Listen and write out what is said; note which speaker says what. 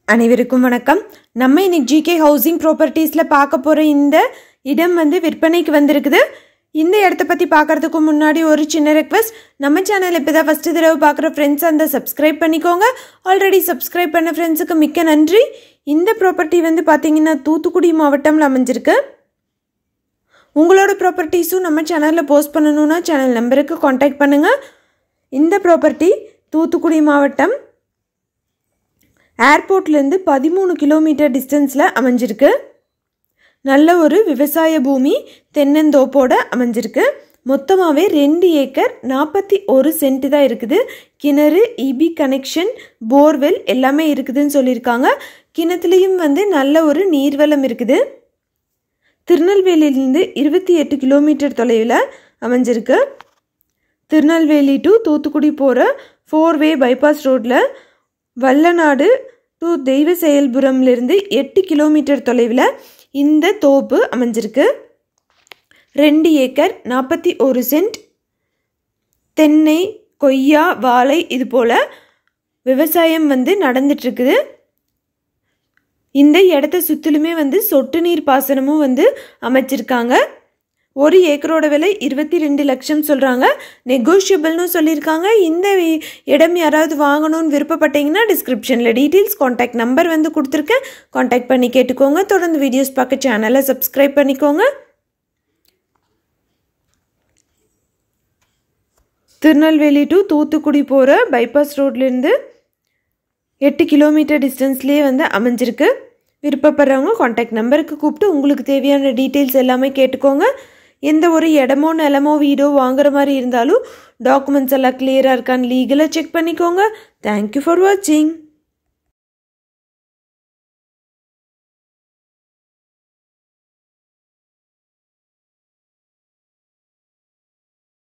Speaker 1: அனைவருக்கும் வணக்கம். நம்ம இன்னைக்கு ஜிகே ஹவுசிங் ப்ராப்பர்ட்டிஸ்ல பார்க்க போற இந்த இடம் விற்பனைக்கு வந்திருக்குது. இந்த இடத்தை பத்தி பார்க்கறதுக்கு முன்னாடி ஒரு சின்ன ரெக்வெஸ்ட், நம்ம சேனல் இப்போதான் ஃபர்ஸ்ட் தடவை பார்க்குற ஃப்ரெண்ட்ஸ் அந்த சப்ஸ்கிரைப் பண்ணிக்கோங்க. ஆல்ரெடி சப்ஸ்கிரைப் பண்ண ஃப்ரெண்ட்ஸுக்கு மிக்க நன்றி. இந்த ப்ராப்பர்ட்டி பார்த்தீங்கன்னா தூத்துக்குடி மாவட்டம்ல அமைஞ்சிருக்கு. உங்களோட ப்ராப்பர்ட்டிஸும் நம்ம சேனலில் போஸ்ட் பண்ணணும்னா சேனல் நம்பருக்கு காண்டாக்ட் பண்ணுங்க. இந்த ப்ராப்பர்ட்டி தூத்துக்குடி மாவட்டம் ஏர்போர்ட்லேருந்து 13 கிலோமீட்டர் டிஸ்டன்ஸில் அமைஞ்சிருக்கு. நல்ல ஒரு விவசாய பூமி தென்னந்தோப்போடு அமைஞ்சிருக்கு. மொத்தமாகவே 2 ஏக்கர் 41 சென்ட் தான் இருக்குது. கிணறு, இபி கனெக்ஷன், போர்வெல் எல்லாமே இருக்குதுன்னு சொல்லியிருக்காங்க. கிணத்துலேயும் நல்ல ஒரு நீர்வளம் இருக்குது. திருநெல்வேலியிலேருந்து 28 கிலோமீட்டர் தொலைவில் அமைஞ்சிருக்கு. திருநெல்வேலி டு தூத்துக்குடி போகிற 4-வே பைபாஸ் ரோட்டில் வல்லநாடு டு தெய்வ செயல்புரம்லேருந்து 8 கிலோமீட்டர் தொலைவில் இந்த தோப்பு அமைஞ்சிருக்கு. 2 ஏக்கர் 41 சென்ட். தென்னை, கொய்யா, வாழை இது போல் விவசாயம் நடந்துட்டுருக்குது. இந்த இடத்த சுற்றிலுமே சொட்டு நீர் பாசனமும் அமைச்சிருக்காங்க. 1 ஏக்கரோட விலை 22 லட்சம் சொல்கிறாங்க. நெகோஷியபிள்னு சொல்லியிருக்காங்க. இந்த இடம் யாராவது வாங்கணும்னு விருப்பப்பட்டீங்கன்னா டிஸ்கிரிப்ஷனில் டீட்டெயில்ஸ், காண்டாக்ட் நம்பர் கொடுத்துருக்கேன். காண்டாக்ட் பண்ணி கேட்டுக்கோங்க. தொடர்ந்து வீடியோஸ் பார்க்க சேனலை சப்ஸ்கிரைப் பண்ணிக்கோங்க. திருநெல்வேலி டு தூத்துக்குடி போகிற பைபாஸ் ரோட்லேருந்து 8 கிலோமீட்டர் டிஸ்டன்ஸ்லேயே அமைஞ்சிருக்கு. விருப்பப்படுறவங்க காண்டாக்ட் நம்பருக்கு கூப்பிட்டு உங்களுக்கு தேவையான டீட்டெயில்ஸ் எல்லாமே கேட்டுக்கோங்க. எந்த ஒரு இடமோ நிலமோ வீடோ வாங்குற மாதிரி இருந்தாலும் டாக்குமெண்ட்ஸ் எல்லாம் கிளியராக இருக்கான்னு லீகலாக செக் பண்ணிக்கோங்க. தேங்க்யூ ஃபார் வாட்சிங்.